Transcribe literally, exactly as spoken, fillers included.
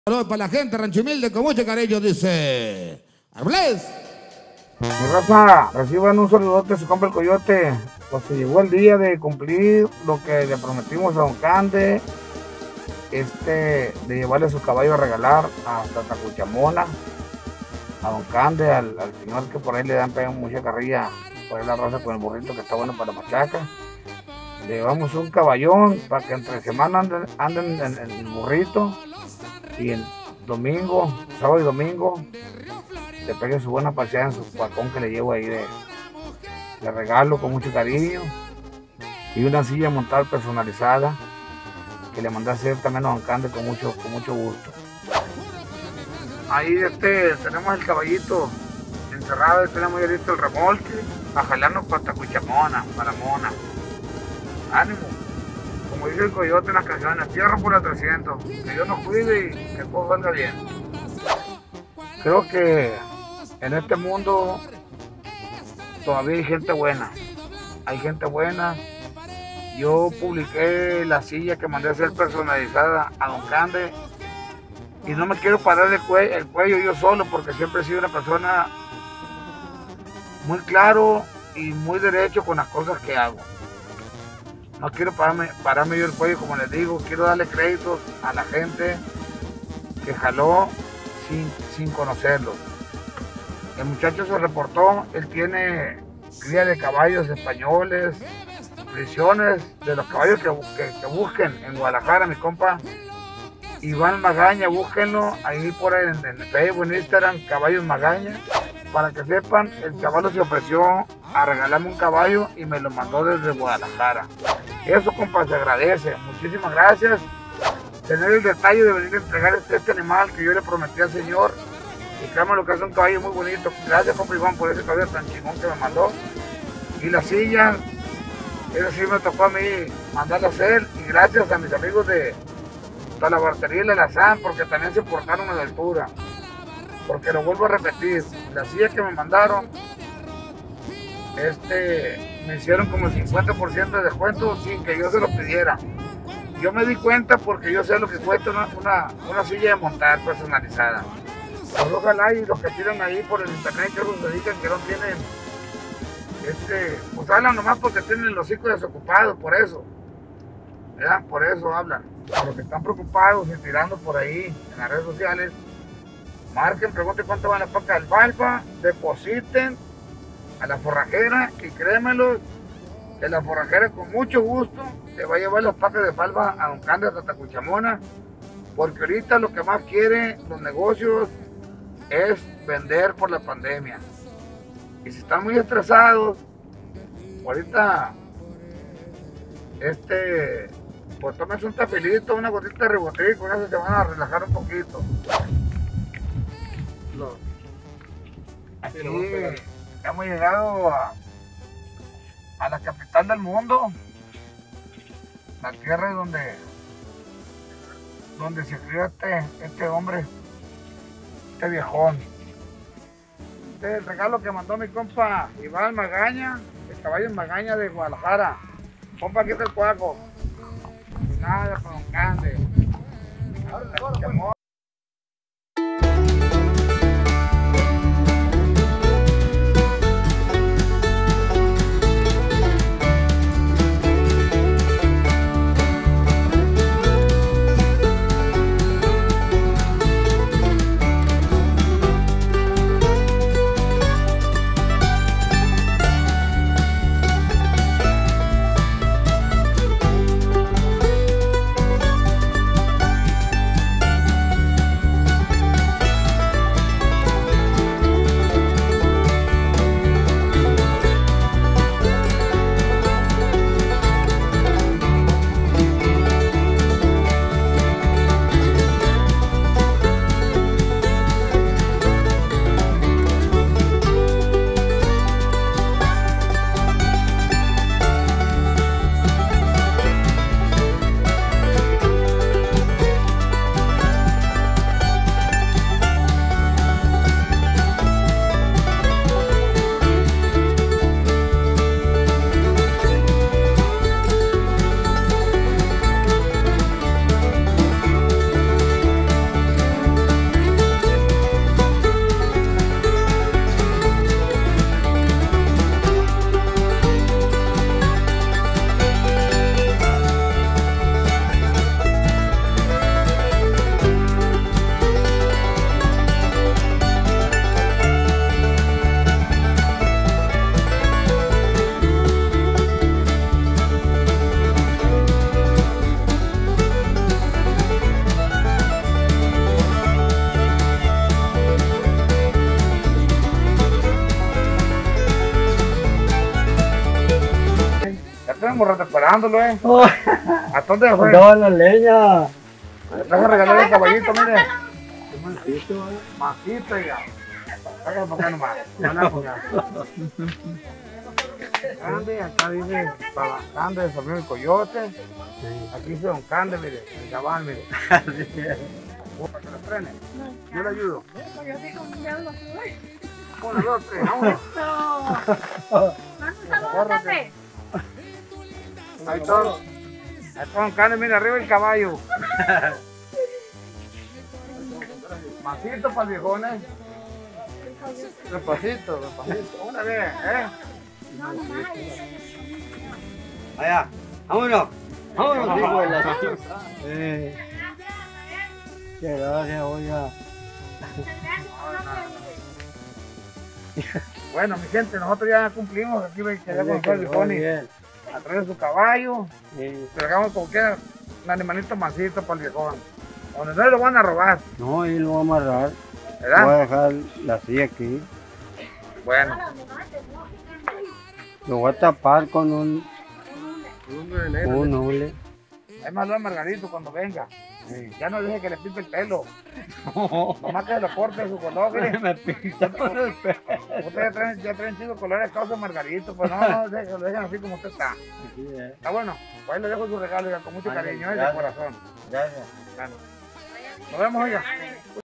Saludos para la gente, Rancho Humilde, con mucho cariño, dice... ¡Hables! Mi raza, reciban un saludote, se compra el coyote. Pues se llegó el día de cumplir lo que le prometimos a Don Cande, este, de llevarle su caballo a regalar a Tatacuchamona, a Don Cande, al, al señor que por ahí le dan pegado mucha carrilla, por ahí la raza con el burrito que está bueno para la machaca. Le llevamos un caballón para que entre semana anden, anden en, en el burrito y el domingo, sábado y domingo, le pegue su buena paseada en su balcón que le llevo ahí de, de regalo con mucho cariño, y una silla montada personalizada que le mandé a hacer también a Don Cande con mucho, con mucho gusto. Ahí este, tenemos el caballito encerrado, tenemos ya listo el remolque a jalarnos para Tatacuchamona, para Mona. Ánimo, como dice el coyote en las canciones, tierra por la trescientos, que Dios nos cuide y que todo salga bien. Creo que en este mundo todavía hay gente buena, hay gente buena. Yo publiqué la silla que mandé a hacer personalizada a Don Cande y no me quiero parar el cuello, el cuello yo solo, porque siempre he sido una persona muy claro y muy derecho con las cosas que hago. No quiero pararme, pararme yo el cuello, como les digo, quiero darle créditos a la gente que jaló sin, sin conocerlo. El muchacho se reportó, él tiene cría de caballos españoles, prisiones de los caballos que, que, que busquen en Guadalajara, mi compa Iván Magaña, búsquenlo ahí por ahí en, en Facebook, en Instagram, Caballos Magaña. Para que sepan, el caballo se ofreció a regalarme un caballo y me lo mandó desde Guadalajara. Eso, compa, se agradece. Muchísimas gracias. Tener el detalle de venir a entregar este, este animal que yo le prometí al señor. Y créanme lo que hace un caballo muy bonito. Gracias, compa Iván, por ese caballo tan chingón que me mandó. Y la silla, eso sí me tocó a mí mandarla a hacer. Y gracias a mis amigos de la bartería y la Lazán, porque también se portaron a la altura. Porque lo vuelvo a repetir, la silla que me mandaron, este, me hicieron como el cincuenta por ciento de descuento sin que yo se lo pidiera. Yo me di cuenta porque yo sé lo que cuesta una, una, una silla de montar personalizada. Pues ojalá y los que tiran ahí por el internet, que los dedican, que no tienen, este, pues hablan nomás porque tienen los hocico desocupados, por eso, ¿verdad? Por eso hablan. A los que están preocupados y tirando por ahí en las redes sociales, marquen, pregunten cuánto van las pacas de alfalfa, depositen a la forrajera y créemelo que la forrajera con mucho gusto te va a llevar las pacas de alfalfa a Don Cande, a Tatacuchamona, porque ahorita lo que más quieren los negocios es vender por la pandemia. Y si están muy estresados, ahorita, este, pues tómense un tafilito, una gotita de ribotril, con eso se van a relajar un poquito. Aquí hemos llegado a, a la capital del mundo, la tierra donde, donde se crió este, este hombre, este viejón. Este es el regalo que mandó mi compa Iván Magaña, el caballo Magaña de Guadalajara. Compa, aquí está el cuaco. Nada con Don Cande. como recuperándolo, eh. Oh, ¿A dónde fue? no, la leña. Le voy a regalar el caballito, mire. Qué maldito, ¿eh? Masito, ya. Hágalo para acá nomás. Hágalo para acá. Cande, acá dice para Cande de San el Coyote. Aquí dice Don Cande, mire, el cabal, mire. Para que lo frene. Yo le ayudo. Uno, dos, tres, vámonos. Córrete. Ahí está. Ahí está Don Cande, mire, arriba el caballo. Masito para el viejón, eh. Despacito, despacito. Una vez, eh. Allá, vámonos. Vámonos, hijo de la eh. Qué gracias, oiga. Bueno, mi gente, nosotros ya cumplimos. Aquí me quedé con el viejón y a través de su caballo. Sí. Le dejamos como que un animalito masito para el viejón. Donde no lo van a robar, No, ahí lo voy a amarrar. ¿verdad? Voy a dejar la silla aquí. Bueno. Lo voy a tapar con un, un hule. Es más, lo de Margarito cuando venga. Sí. Ya no deje que le pinte el pelo. Nomás que se lo corte su color, mire. Me pinta por el pelo. Ustedes ya traen, ya traen cinco colores causa Margarito, pues no, no, deje- lo dejan así como usted está. Así es. Está bueno, pues ahí le dejo su regalo, oiga, con mucho Ay, cariño y de gracias. corazón. Gracias. Bueno. Nos vemos, oiga.